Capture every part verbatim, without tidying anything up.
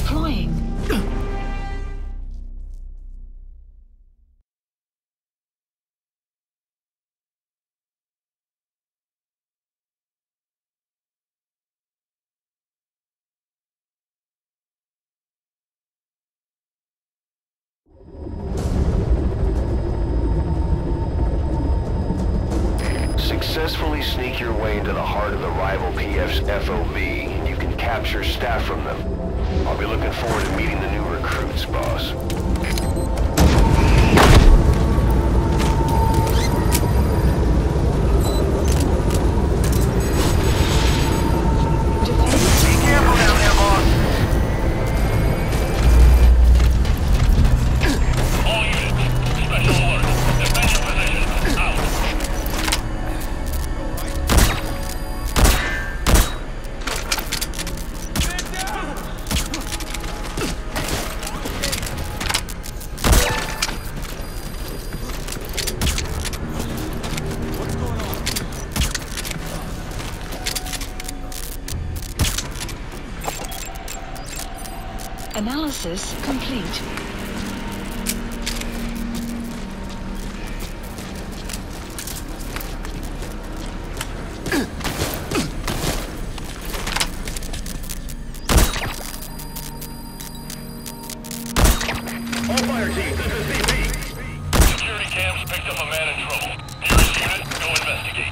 Deploying. Successfully sneak your way into the heart of the rival P F's F O B. You can capture staff from them. I'll be looking forward to meeting the new recruits, boss. Analysis complete. All fire teams, this is C P. Security cams picked up a man in trouble. Nearest unit, go investigate.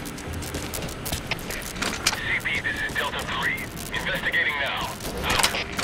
C P, this is Delta three. Investigating now. Out.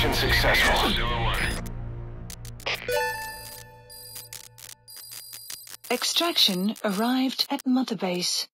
Mission successful. Zero one. Extraction arrived at Mother Base.